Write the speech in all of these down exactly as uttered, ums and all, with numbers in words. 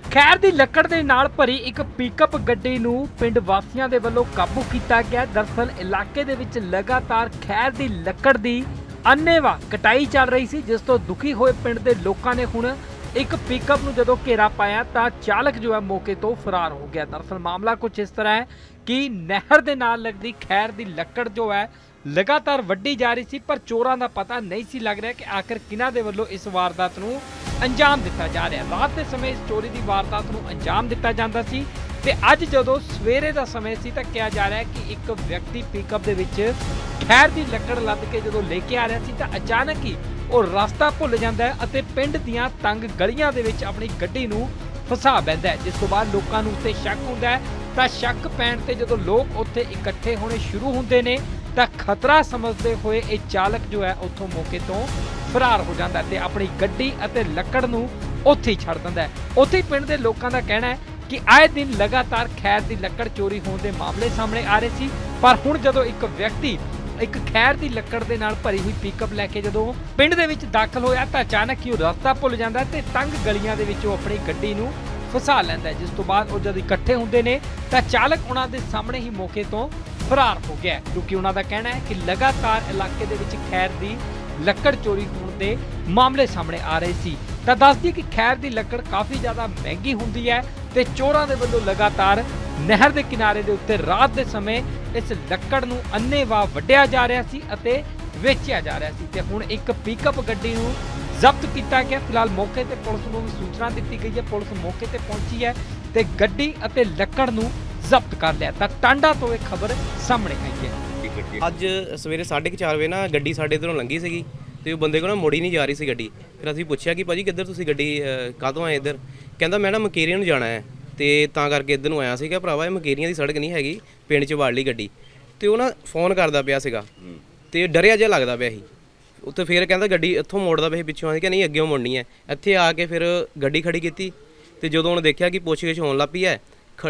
खैर दी लकड़ दे नाल भरी एक पिकअप गड्डी नूं पिंड वासियां दे वल्लों काबू कीता गया। दरअसल इलाके दे विच लगातार खैर दी लकड़ दी अन्नेवाह कटाई चल रही सी, जिस तो दुखी होए पिंड दे लोकां ने हुण एक पिकअप नूं जदों घेरा पाया तां चालक जो है मौके तो फरार हो गया। दरअसल मामला कुछ इस तरह है कि नहर दे नाल लगदी खैर दी लकड़ जो है लगातार वड्डी जा रही सी, पर चोरां दा पता नहीं सी लग रहा कि आखिर किन्हां दे वल्लों इस वारदात नूं अंजाम दिता जा रहा। रात के समय इस चोरी की वारदात नूं अंजाम दिता जांदा सी ते अज जदों सवेरे का समय सी तां कहा जा रहा है कि एक व्यक्ति पिकअप दे विच खैर दी लकड़ लद के जदों लेके आ रहा सी तां अचानक ही वो रास्ता भुल जांदा है अते पिंड दीआं तंग गलियां दे विच अपनी गड्डी नूं फसा बैंदा है, जिस तों बाद लोकां नूं उत्ते शक हुंदा है। तां शक पैण ते जदों लोक उत्थे इकट्ठे होने शुरू हुंदे ने तां खतरा समझते हुए ये चालक जो है उत्थों मौके तो फरार हो जाता है, अपनी गड्डी अते लकड़ नूं उत्थे ही छड़ दिंदा है। उत्थे पिंड दे लोकां दा कहना है कि आए दिन लगातार खैर दी लकड़ चोरी होने के मामले सामने आ रहे सी, पर हुण जदों एक व्यक्ति एक खैर दी लकड़ दे नाल भरी हुई पिकअप लैके जदों पिंड दे विच दाखल होया तां अचानक ही रास्ता भुल जांदा है ते तंग गलियां दे विच अपनी गड्डी नूं फसा लैंदा है, जिस तो बाद वो जद इकट्ठे हुंदे ने तां चालक उन्हां दे सामने ही मौके तो फरार हो गया, क्योंकि उन्हां दा कहना है कि लगातार इलाके दे विच खैर दी लकड़ चोरी होने के मामले सामने आ रहे सी। तां दस दी कि खैर दी लकड़ काफ़ी ज़्यादा महंगी हुंदी है ते चोरां दे वल्लों लगातार नहर दे किनारे दे उत्ते रात दे समय इस लकड़ नूं अन्नेवाह वड्डिया जा रहा सी अते वेचिया जा रहा सी ते हुण एक पिकअप गड्डी नूं जब्त किया गया। फिलहाल मौके ते पुलिस नूं भी सूचना दी गई है, पुलिस मौके ते पहुंची है ते गड्डी अते लकड़ नूं जब्त कर लिया। तां टांडा तो एक खबर सामने आई है। ਅੱਜ ਸਵੇਰੇ ਸਾਢੇ ਕੁ ਚਾਰ ਵਜੇ ਨਾ ਗੱਡੀ ਸਾਡੇ ਇਧਰੋਂ ਲੰਘੀ ਸੀਗੀ ਤੇ ਉਹ ਬੰਦੇ ਕੋਲ ਨਾ ਮੁੜੀ ਨਹੀਂ ਜਾ ਰਹੀ ਸੀ ਗੱਡੀ। ਫਿਰ ਅਸੀਂ ਪੁੱਛਿਆ ਕਿ ਭਾਜੀ ਕਿੱਧਰ ਤੁਸੀਂ ਗੱਡੀ ਕਾਹਤੋਂ ਆਏ ਇੱਧਰ? ਕਹਿੰਦਾ ਮੈਂ ਨਾ ਮਕੇਰੀਆਂ ਨੂੰ ਜਾਣਾ ਹੈ ਤੇ ਤਾਂ ਕਰਕੇ ਇੱਧਰ ਨੂੰ ਆਇਆ ਸੀਗਾ। ਭਰਾਵਾ ਇਹ ਮਕੇਰੀਆਂ ਦੀ ਸੜਕ ਨਹੀਂ ਹੈਗੀ, ਪਿੰਡ 'ਚ ਵਾੜ ਲਈ ਗੱਡੀ। ਤੇ ਉਹ ਨਾ ਫੋਨ ਕਰਦਾ ਪਿਆ ਸੀਗਾ ਤੇ ਡਰਿਆ ਜਿਹਾ ਲੱਗਦਾ ਪਿਆ ਸੀ ਉੱਥੇ। ਫਿਰ ਕਹਿੰਦਾ ਗੱਡੀ ਇੱਥੋਂ ਮੋੜਦਾ ਪਿਆ ਪਿੱਛੋਂ, ਅਸੀਂ ਕਿ ਨਹੀਂ ਅੱਗੇੋਂ ਮੁੜਨੀ ਹੈ। ਇੱਥੇ ਆ ਕੇ ਫਿਰ ਗੱਡੀ ਖੜੀ ਕੀਤੀ ਤੇ ਜਦੋਂ ਉਹਨੇ ਦੇਖਿਆ ਕਿ ਪੁੱਛ-ਗਿੱਛ ਹੋਣ ਲੱਗ ਪਈ ਹੈ,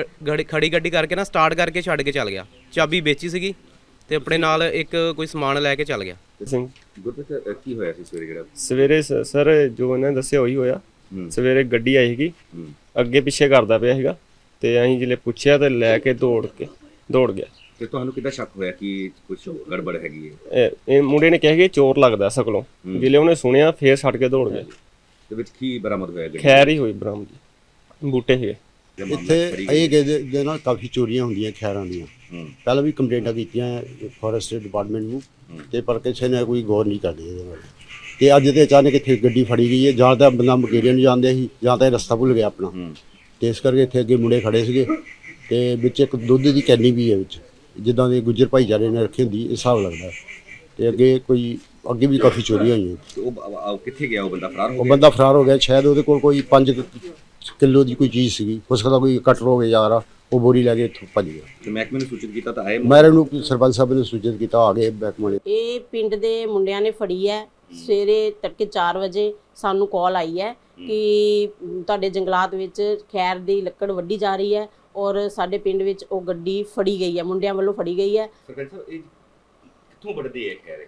ਖੜੀ ਗੱਡੀ ਕਰਕੇ ਨਾ ਸਟਾਰਟ ਕਰਕੇ ਛੱਡ ਕੇ ਚੱਲ ਗਿਆ। ਚਾਬੀ ਵੇਚੀ ਸੀਗੀ ਤੇ ਆਪਣੇ ਨਾਲ ਇੱਕ ਕੋਈ ਸਮਾਨ ਲੈ ਕੇ ਚੱਲ ਗਿਆ। ਸਿੰਘ ਗੁਰਪ੍ਰੀਤ ਕੀ ਹੋਇਆ ਸੀ ਸਵੇਰੇ? ਜਿਹੜਾ ਸਵੇਰੇ ਸਰ ਜੋ ਇਹਨਾਂ ਨੇ ਦੱਸਿਆ ਉਹੀ ਹੋਇਆ। ਸਵੇਰੇ ਗੱਡੀ ਆਈ ਸੀਗੀ, ਅੱਗੇ ਪਿੱਛੇ ਕਰਦਾ ਪਿਆ ਸੀਗਾ ਤੇ ਅਸੀਂ ਜਿਹੜੇ ਪੁੱਛਿਆ ਤੇ ਲੈ ਕੇ ਦੌੜ ਕੇ ਦੌੜ ਗਿਆ। ਤੇ ਤੁਹਾਨੂੰ ਕਿੱਦਾਂ ਸ਼ੱਕ ਹੋਇਆ ਕਿ ਕੁਝ ਗੜਬੜ ਹੈਗੀ ਹੈ? ਇਹ ਮੁੰਡੇ ਨੇ ਕਿਹਾ ਕਿ ਚੋਰ ਲੱਗਦਾ ਸਕਲੋਂ। ਜਿਲੇ ਉਹਨੇ ਸੁਣਿਆ ਫੇਰ ਛੱਡ ਕੇ ਦੌੜ ਗਿਆ। ਤੇ ਵਿੱਚ ਕੀ ਬਰਾਮਦ ਹੋਇਆ? ਖੈਰ ਹੀ ਹੋਈ ਬਰਾਮਦ, ਬੂਟੇ ਸੀਗੇ ਇੱਥੇ। ਇਹ ਦੇ ਨਾਲ ਕਾਫੀ ਚੋਰੀਆਂ ਹੁੰਦੀਆਂ ਖੈਰਾਂ ਦੀਆਂ। ਪਹਿਲਾਂ ਵੀ ਕੰਪਲੇਂਟਾਂ ਕੀਤੀਆਂ ਫੋਰੈਸਟ ਡਿਪਾਰਟਮੈਂਟ ਨੂੰ ਤੇ ਪਰ ਕਿਸੇ ਨੇ ਕੋਈ ਗੌਰ ਨਹੀਂ ਕਰਦੀ ਇਹਦੇ ਬਾਰੇ। ਤੇ ਅੱਜ ਤੇ ਅਚਾਨਕ ਇੱਥੇ ਗੱਡੀ ਫੜੀ ਗਈ ਹੈ। ਜਾਂ ਤਾਂ ਬੰਦਾ ਮਕੇਰੀਆਂ ਨੂੰ ਜਾਂਦੇ ਸੀ ਜਾਂ ਤਾਂ ਰਸਤਾ ਭੁੱਲ ਗਿਆ ਆਪਣਾ, ਤੇ ਇਸ ਕਰਕੇ ਇੱਥੇ ਅੱਗੇ ਮੁੰਡੇ ਖੜੇ ਸੀਗੇ ਤੇ ਵਿੱਚ ਇੱਕ ਦੁੱਧ ਦੀ ਕੈਨੀ ਵੀ ਹੈ ਵਿੱਚ, ਜਿੱਦਾਂ ਦੇ ਗੁੱਜਰ ਭਾਈਚਾਰੇ ਨੇ ਰੱਖੀ ਹੁੰਦੀ, ਇਹ ਹਿਸਾਬ ਲੱਗਦਾ। ਤੇ ਅੱਗੇ ਕੋਈ ਅੱਗੇ ਵੀ ਕਾਫੀ ਚੋਰੀਆਂ ਹੋਈਆਂ। ਉਹ ਕਿੱਥੇ ਗਿਆ? ਉਹ ਬੰਦਾ ਫਰਾਰ ਹੋ ਗਿਆ। ਉਹ ਬੰਦਾ ਫਰਾਰ ਹੋ ਗਿਆ। ਸ਼ਾਇਦ ਉਹਦੇ ਕੋਲ ਕੋਈ ਪੰਜ ਕਿਲੋ ਦੀ ਕੋਈ ਚੀਜ਼ ਸੀਗੀ, ਹੋ ਸਕਦਾ ਕੋਈ ਕਟਰ ਹੋ ਗਿਆ ਯਾਰ, ਉਹ ਬੋਰੀ ਲੈ ਕੇ ਇੱਥੋਂ ਭੱਜ ਗਿਆ। ਤੇ ਮਹਿਕਮੇ ਨੂੰ ਸੂਚਿਤ ਕੀਤਾ ਤਾਂ ਆਏ? ਮੈਰੇ ਨੂੰ ਸਰਪੰਚ ਸਾਹਿਬ ਨੇ ਸੂਚਿਤ ਕੀਤਾ, ਆ ਗਏ ਮਹਿਕਮੇ ਨੇ। ਇਹ ਪਿੰਡ ਦੇ ਮੁੰਡਿਆਂ ਨੇ ਫੜੀ ਹੈ। ਸਵੇਰੇ ਤੜਕੇ ਚਾਰ ਵਜੇ ਸਾਨੂੰ ਕਾਲ ਆਈ ਹੈ ਕਿ ਤੁਹਾਡੇ ਜੰਗਲਾਤ ਵਿੱਚ ਖੈਰ ਦੀ ਲੱਕੜ ਵੱਢੀ ਜਾ ਰਹੀ ਹੈ ਔਰ ਸਾਡੇ ਪਿੰਡ ਵਿੱਚ ਉਹ ਗੱਡੀ ਫੜੀ ਗਈ ਹੈ, ਮੁੰਡਿਆਂ ਵੱਲੋਂ ਫੜੀ ਗਈ ਹੈ। ਸਰਪੰਚ ਸਾਹਿਬ ਇਹ ਕਿੱਥੋਂ ਵੱਢਦੇ ਹੈ ਖੈਰ?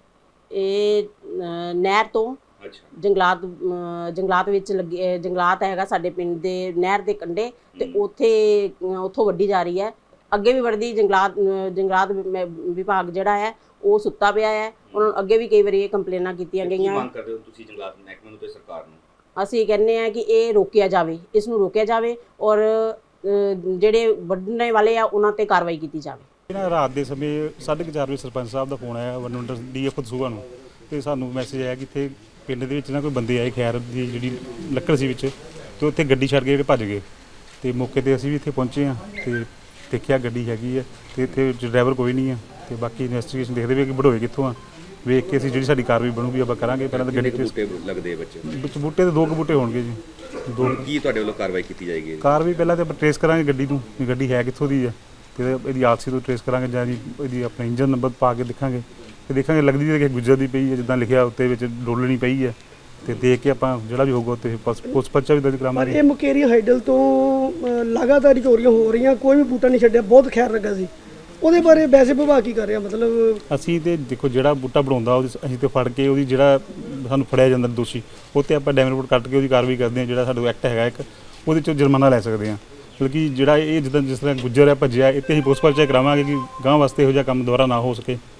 ਇਹ ਨਹਿਰ ਤੋਂ ਜੰਗਲਾਤ ਜੰਗਲਾਤ ਵਿੱਚ ਲੱਗੇ ਜੰਗਲਾਤ ਹੈਗਾ ਸਾਡੇ ਪਿੰਡ ਦੇ ਨਹਿਰ ਦੇ ਕੰਢੇ, ਤੇ ਉੱਥੇ ਉੱਥੋਂ ਵੱਢੀ ਜਾ ਰਹੀ ਹੈ। ਅੱਗੇ ਵੀ ਵੱਢਦੀ ਜੰਗਲਾਤ ਜੰਗਲਾਤ ਵਿਭਾਗ ਜਿਹੜਾ ਹੈ ਉਹ ਸੁੱਤਾ ਪਿਆ ਹੈ। ਉਹਨਾਂ ਨੂੰ ਅੱਗੇ ਵੀ ਕਈ ਵਾਰੀ ਇਹ ਕੰਪਲੇਨਾਂ ਕੀਤੀਆਂ ਗਈਆਂ। ਕੀ ਮੰਗ ਕਰਦੇ ਹੋ ਤੁਸੀਂ ਜੰਗਲਾਤ ਮਹਿਕਮੇ ਨੂੰ ਤੇ ਸਰਕਾਰ ਨੂੰ? ਅਸੀਂ ਕਹਿੰਦੇ ਹਾਂ ਕਿ ਇਹ ਰੋਕਿਆ ਜਾਵੇ, ਇਸ ਨੂੰ ਰੋਕਿਆ ਜਾਵੇ ਔਰ ਜਿਹੜੇ ਵੱਢਣੇ ਵਾਲੇ ਆ ਉਹਨਾਂ ਤੇ ਕਾਰਵਾਈ ਕੀਤੀ ਜਾਵੇ। ਇਹਨਾਂ ਰਾਤ ਦੇ ਸਮੇਂ ਸਾਢੇ ਕੁ ਚਾਰ ਵਜੇ ਸਰਪੰਚ ਸਾਹਿਬ ਦਾ ਫੋਨ ਆਇਆ ਵਨਮੰਡਲ ਡੀ ਐਫ ਦਸੂਹਾ ਨੂੰ, ਤੇ ਸਾਨੂੰ ਮੈਸੇਜ ਆਇਆ ਕਿ ਇੱਥੇ ਪਿੰਡ ਦੇ ਵਿੱਚ ਨਾ ਕੋਈ ਬੰਦੇ ਆਏ ਖੈਰ ਦੀ ਜਿਹੜੀ ਲੱਕੜ ਸੀ ਵਿੱਚ, ਤੇ ਉੱਥੇ ਗੱਡੀ ਛੱਡ ਕੇ ਜਿਹੜੇ ਭੱਜ ਗਏ। ਤੇ ਮੌਕੇ ਤੇ ਅਸੀਂ ਵੀ ਇੱਥੇ ਪਹੁੰਚੇ ਹਾਂ ਤੇ ਦੇਖਿਆ ਗੱਡੀ ਹੈਗੀ ਹੈ ਤੇ ਇੱਥੇ ਡਰਾਈਵਰ ਕੋਈ ਨਹੀਂ ਆ। ਤੇ ਬਾਕੀ ਇਨਵੈਸਟੀਗੇਸ਼ਨ ਦੇਖਦੇ ਵੀ ਕਿ ਵਢੋਏ ਕਿੱਥੋਂ ਆ, ਵੇਖ ਕੇ ਅਸੀਂ ਜਿਹੜੀ ਸਾਡੀ ਕਾਰਵਾਈ ਬਣੂਗੀ ਆਪਾਂ ਕਰਾਂਗੇ। ਪਹਿਲਾਂ ਤਾਂ ਗੱਡੀ ਬੂਟੇ ਲੱਗਦੇ ਬੱਚੇ ਵਿੱਚ ਬੂਟੇ ਤੇ ਦੋ ਕੁ ਬੂਟੇ ਹੋਣਗੇ ਜੀ। ਦੋ ਕੀ ਤੁਹਾਡੇ ਵੱਲੋਂ ਕਾਰਵਾਈ ਕੀਤੀ ਜਾਏਗੀ? ਕਾਰਵਾਈ ਪਹਿਲਾਂ ਤਾਂ ਆਪਾਂ ਟਰੇਸ ਕਰਾਂਗੇ ਗੱਡੀ ਨੂੰ, ਗੱਡੀ ਹੈ ਕਿੱਥੋਂ ਦੀ ਹੈ ਤੇ ਇਹਦੀ ਆਰਸੀ ਤੋਂ ਟਰੇਸ ਕਰਾਂਗੇ ਜਾਂ ਜੀ ਇਹਦੀ ਆਪਣਾ ਇੰਜਨ ਨੰਬਰ ਪਾ ਕੇ ਦੇਖਾਂਗੇ ਤੇ ਦੇਖਾਂਗੇ ਲੱਗਦੀ ਤਾਂ ਕਿ ਗੁੱਜਰ ਦੀ ਪਈ ਹੈ, ਜਿੱਦਾਂ ਲਿਖਿਆ ਉੱਤੇ ਵਿੱਚ ਡੋਲਣੀ ਪਈ ਹੈ, ਤੇ ਦੇਖ ਕੇ ਆਪਾਂ ਜਿਹੜਾ ਵੀ ਹੋਊਗਾ ਉੱਤੇ ਪੁਲਿਸ ਪਰਚਾ ਵੀ ਦਰਜ ਕਰਾਵਾਂਗੇ। ਇਹ ਮੁਕੇਰੀ ਹਾਈਡਲ ਤੋਂ ਲਗਾਤਾਰ ਚੋਰੀਆਂ ਹੋ ਰਹੀਆਂ, ਕੋਈ ਵੀ ਬੂਟਾ ਨਹੀਂ ਛੱਡਿਆ, ਬਹੁਤ ਖੈਰ ਲੱਗਾ ਸੀ। ਉਹਦੇ ਬਾਰੇ ਵੈਸੇ ਵਿਭਾਗ ਕੀ ਕਰ ਰਿਹਾ? ਮਤਲਬ ਅਸੀਂ ਤੇ ਦੇਖੋ ਜਿਹੜਾ ਬੂਟਾ ਬਣਾਉਂਦਾ ਉਹਦੀ ਅਸੀਂ ਤੇ ਫੜ ਕੇ ਉਹਦੀ ਜਿਹੜਾ ਸਾਨੂੰ ਫੜਿਆ ਜਾਂਦਾ ਦੋਸ਼ੀ ਉਹ ਤੇ ਆਪਾਂ ਡੈਮ ਰਿਪੋਰਟ ਕੱਟ ਕੇ ਉਹਦੀ ਕਾਰਵਾਈ ਕਰਦੇ ਹਾਂ। ਜਿਹੜਾ ਸਾਡਾ ਐਕਟ ਹੈਗਾ ਇੱਕ ਉਹਦੇ 'ਚੋਂ ਜੁਰਮਾਨਾ ਲੈ ਸਕਦੇ ਹਾਂ। ਬਲਕਿ ਜਿਹੜਾ ਇਹ ਜਿੱਦਾਂ ਜਿਸ ਤਰ੍ਹਾਂ ਗੁੱਜਰ ਹੈ ਭੱਜਿਆ, ਇਹ 'ਤੇ ਅਸੀਂ ਪੁਲਿਸ ਪਰਚਾ ਕਰਾਵਾਂਗੇ ਕਿ ਗਾਂਹ ਵਾਸਤੇ ਇਹੋ ਜਿਹਾ ਕੰਮ ਦੁਬਾਰਾ ਨਾ ਹੋ ਸਕੇ।